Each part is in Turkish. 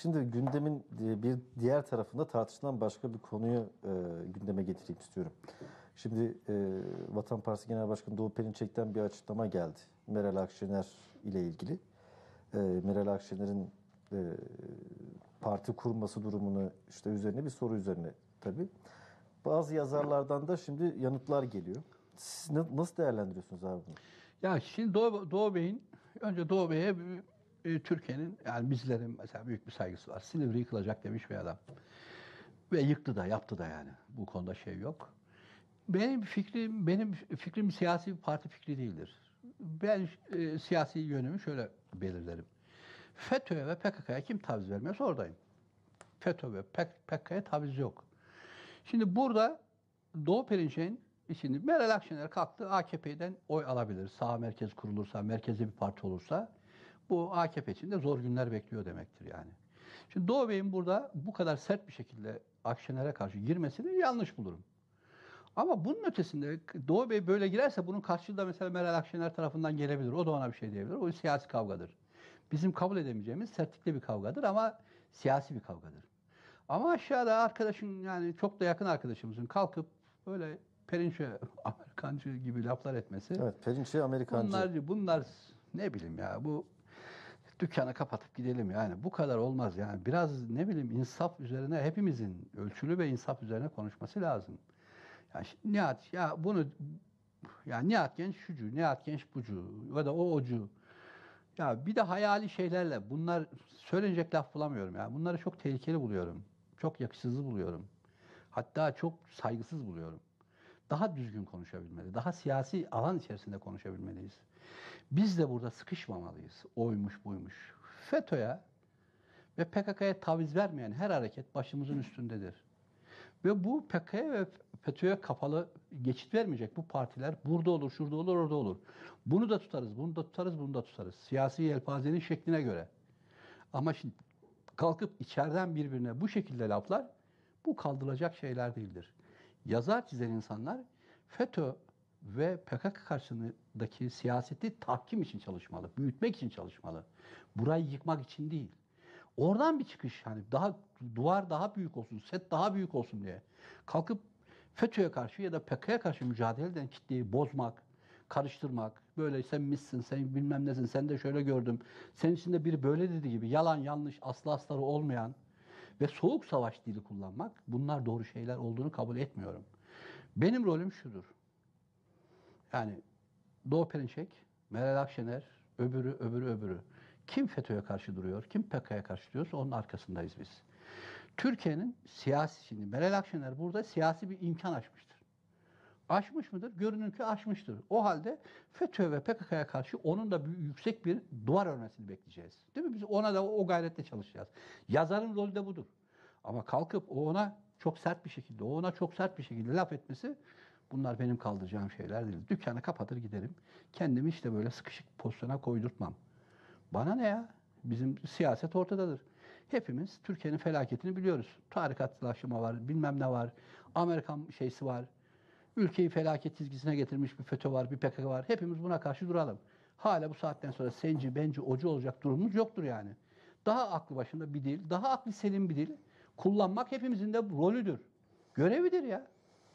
Şimdi gündemin bir diğer tarafında tartışılan başka bir konuyu gündeme getireyim istiyorum. Şimdi Vatan Partisi Genel Başkanı Doğu Perinçek'ten bir açıklama geldi. Meral Akşener ile ilgili. Meral Akşener'in parti kurması durumunu işte üzerine bir soru üzerine tabii. Bazı yazarlardan da şimdi yanıtlar geliyor. Siz nasıl değerlendiriyorsunuz abi bunu? Ya şimdi Doğu Bey'in, önce Doğu Bey'e Türkiye'nin, yani bizlerin mesela büyük bir saygısı var. Silivri yıkılacak demiş bir adam. Ve yıktı da, yaptı da yani. Bu konuda şey yok. Benim fikrim siyasi bir parti fikri değildir. Ben siyasi yönümü şöyle belirlerim. FETÖ'ye ve PKK'ya kim taviz vermiyorsa oradayım. FETÖ ve PKK'ya taviz yok. Şimdi burada Doğu Perinçek'in, şimdi Meral Akşener kalktı, AKP'den oy alabilir. Sağ merkez kurulursa, merkezde bir parti olursa bu AKP için de zor günler bekliyor demektir yani. Şimdi Doğu Bey'in burada bu kadar sert bir şekilde Akşener'e karşı girmesini yanlış bulurum. Ama bunun ötesinde Doğu Bey böyle girerse bunun karşılığı da mesela Meral Akşener tarafından gelebilir. O da ona bir şey diyebilir. O siyasi kavgadır. Bizim kabul edemeyeceğimiz sertlikte bir kavgadır ama siyasi bir kavgadır. Ama aşağıda arkadaşın, yani çok da yakın arkadaşımızın kalkıp böyle Perinçe Amerikancı gibi laflar etmesi. Evet, Perinçek Amerikancı. Bunlar ne bileyim ya, bu dükkanı kapatıp gidelim yani, bu kadar olmaz yani, biraz ne bileyim insaf üzerine, hepimizin ölçülü ve insaf üzerine konuşması lazım. Yani Nihat ya bunu, ya Nihat Genç şucu, Nihat Genç bucu ya da o ocu. Ya bir de hayali şeylerle bunlar söylenecek laf bulamıyorum ya. Bunları çok tehlikeli buluyorum. Çok yakışsız buluyorum. Hatta çok saygısız buluyorum. Daha düzgün konuşabilmeli. Daha siyasi alan içerisinde konuşabilmeliyiz. Biz de burada sıkışmamalıyız. Oymuş buymuş. FETÖ'ye ve PKK'ya taviz vermeyen her hareket başımızın üstündedir. Ve bu PKK'ya ve FETÖ'ye kapalı, geçit vermeyecek bu partiler burada olur, şurada olur, orada olur. Bunu da tutarız, bunu da tutarız, bunu da tutarız. Siyasi yelpazenin şekline göre. Ama şimdi kalkıp içeriden birbirine bu şekilde laflar, bu kaldırılacak şeyler değildir. Yazar çizen insanlar FETÖ ve PKK karşısındaki siyaseti tahkim için çalışmalı, büyütmek için çalışmalı. Burayı yıkmak için değil. Oradan bir çıkış, hani daha duvar daha büyük olsun, set daha büyük olsun diye kalkıp FETÖ'ye karşı ya da PKK'ya karşı mücadele eden kitleyi bozmak, karıştırmak, böyle sen misin, sen bilmem nesin, sen de şöyle gördüm, senin içinde biri böyle dedi gibi yalan, yanlış, aslı astarı olmayan ve soğuk savaş dili kullanmak, bunlar doğru şeyler olduğunu kabul etmiyorum. Benim rolüm şudur. Yani Doğu Perinçek, Meral Akşener, öbürü. Kim FETÖ'ye karşı duruyor, kim PKK'ya karşı duruyorsa onun arkasındayız biz. Türkiye'nin siyasi, şimdi Meral Akşener burada siyasi bir imkan açmıştır. Aşmış mıdır? Görünür ki aşmıştır. O halde FETÖ ve PKK'ya karşı onun da yüksek bir duvar örmesini bekleyeceğiz. Değil mi? Biz ona da o gayretle çalışacağız. Yazarın rolü de budur. Ama kalkıp ona çok sert bir şekilde laf etmesi, bunlar benim kaldıracağım şeyler değil. Dükkanı kapatır giderim. Kendimi işte böyle sıkışık pozisyona koydurtmam. Bana ne ya? Bizim siyaset ortadadır. Hepimiz Türkiye'nin felaketini biliyoruz. Tarikatlaşma var, bilmem ne var, Amerikan şeysi var. Ülkeyi felaket çizgisine getirmiş bir FETÖ var, bir PKK var. Hepimiz buna karşı duralım. Hala bu saatten sonra senci, benci, ocu olacak durumumuz yoktur yani. Daha aklı başında bir dil, daha aklı selim bir dil kullanmak hepimizin de rolüdür. Görevidir ya.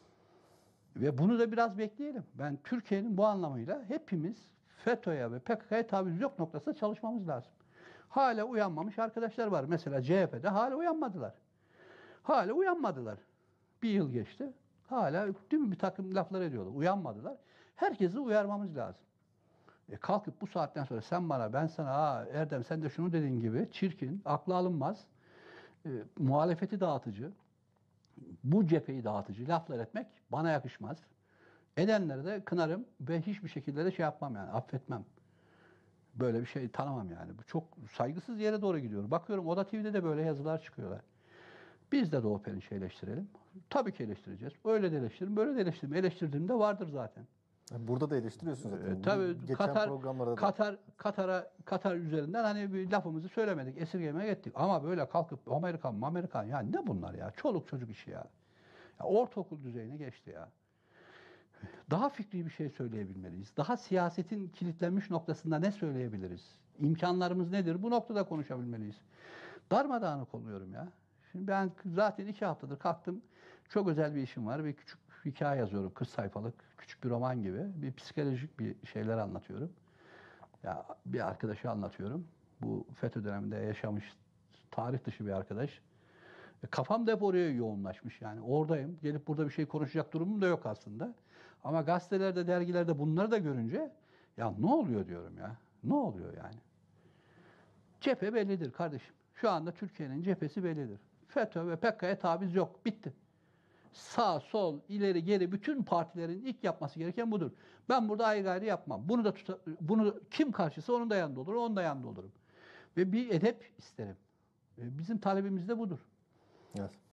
Ve bunu da biraz bekleyelim. Ben Türkiye'nin bu anlamıyla hepimiz FETÖ'ye ve PKK'ya taviz yok noktasında çalışmamız lazım. Hala uyanmamış arkadaşlar var. Mesela CHP'de hala uyanmadılar. Hala uyanmadılar. Bir yıl geçti. Hala değil mi, bir takım laflar ediyorlar. Uyanmadılar. Herkesi uyarmamız lazım. Kalkıp bu saatten sonra sen bana, ben sana, Erdem sen de şunu dediğin gibi çirkin, aklı alınmaz, muhalefeti dağıtıcı, bu cepheyi dağıtıcı laflar etmek bana yakışmaz. Edenleri de kınarım ve hiçbir şekilde de şey yapmam yani, affetmem. Böyle bir şey tanımam yani. Bu çok saygısız yere doğru gidiyor. Bakıyorum Oda TV'de de böyle yazılar çıkıyorlar. Biz de Doğu Perinçek'i eleştirelim. Tabii ki eleştireceğiz. Öyle de eleştiririm, böyle de eleştiririm. Eleştirdiğimde vardır zaten. Burada da eleştiriyorsunuz zaten. Tabii Geçen programlarda da. Katar üzerinden hani bir lafımızı söylemedik, esirgemeye gittik. Ama böyle kalkıp Amerikan ya ne bunlar ya? Çoluk çocuk işi ya. Ya ortaokul düzeyine geçti ya. Daha fikri bir şey söyleyebilmeliyiz. Daha siyasetin kilitlenmiş noktasında ne söyleyebiliriz? İmkanlarımız nedir? Bu noktada konuşabilmeliyiz. Darmadağınık oluyorum ya. Şimdi ben zaten 2 haftadır kalktım. Çok özel bir işim var. Bir küçük hikaye yazıyorum. 40 sayfalık küçük bir roman gibi. Bir psikolojik bir şeyler anlatıyorum. Ya bir arkadaşa anlatıyorum. Bu FETÖ döneminde yaşamış tarih dışı bir arkadaş. Kafam da hep oraya yoğunlaşmış yani. Oradayım. Gelip burada bir şey konuşacak durumum da yok aslında. Ama gazetelerde, dergilerde bunları da görünce ya ne oluyor diyorum ya. Ne oluyor yani? Cephe bellidir kardeşim. Şu anda Türkiye'nin cephesi bellidir. FETÖ ve PKK'ya taviz yok. Bitti. Sağ, sol, ileri, geri bütün partilerin ilk yapması gereken budur. Ben burada ayrı yapmam. Bunu kim karşısı onun da yanında olur, onun da yanında olurum. Ve bir edep isterim. Bizim talebimiz de budur. Evet.